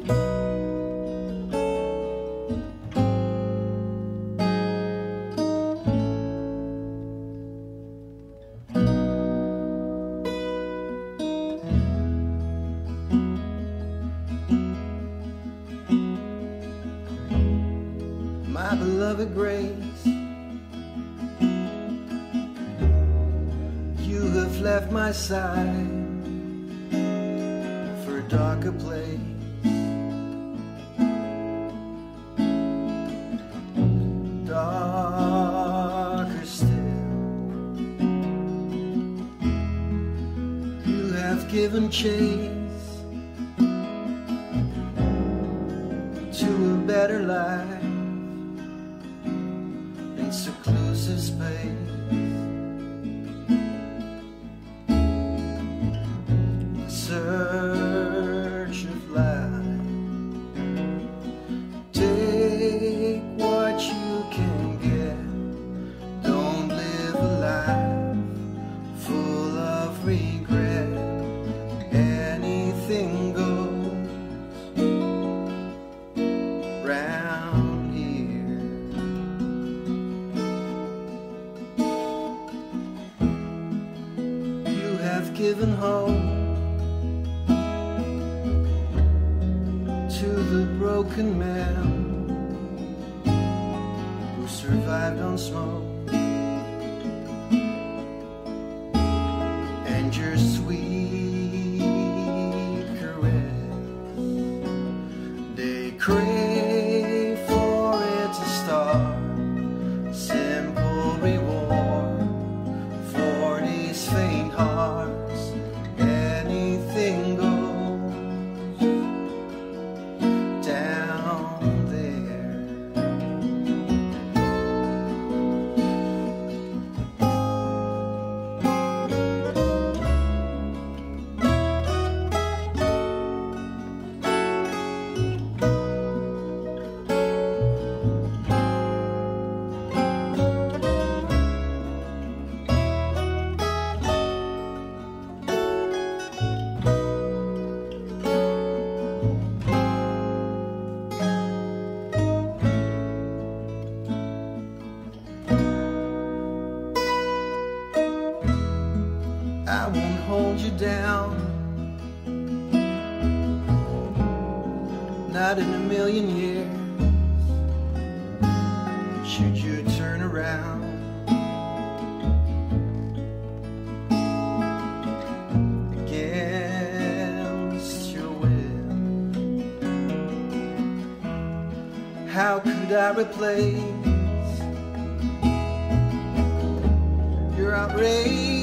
My beloved Grace, you have left my side for a darker place. Darker still, you have given chase to a better life in seclusive space. In search of life, take what you can get. Don't live a life full of regret. Anything goes round here. You have given hope to the broken man who survived on smoke, and your sweet caress. They crave for it to start. Simple reward for these faint hearts. Anything goes down there. I won't hold you down, not in a million years. Should you turn around, against your will, how could I replace your outrage?